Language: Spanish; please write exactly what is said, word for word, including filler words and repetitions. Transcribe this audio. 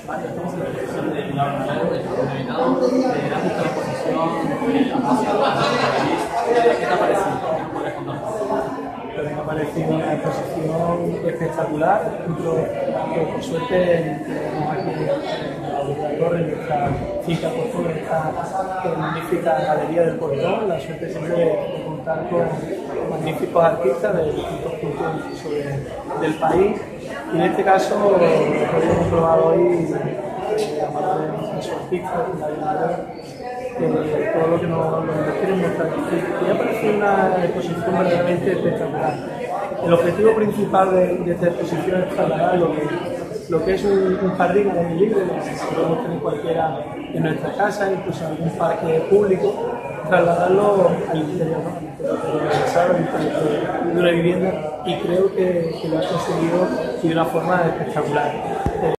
Vale, estamos en la exposición de Milagro Malayo, de Determinado. ¿Has visto la exposición? ¿Qué te ha parecido? ¿Qué puedes contarnos? Pero me ha parecido una exposición espectacular. Dentro, que por suerte tenemos aquí en la Torre, en nuestra finca Portón, esta magnífica galería del Portón. La suerte siempre de contar con magníficos artistas de distintos puntos incluso de, del país. Y en este caso, lo que hemos probado hoy, la mano de nuestros artistas, la de todo lo que nos, nos quieren mostrar. Y me ha parecido una exposición verdaderamente espectacular. El objetivo principal de, de esta exposición es trasladar lo que, lo que es un, un jardín al aire libre, que podemos tener cualquiera en nuestra casa, incluso en algún parque público, trasladarlo al interior, ¿no? Al interior de la sala, al interior de una vivienda, y creo que, que lo ha conseguido de una forma espectacular.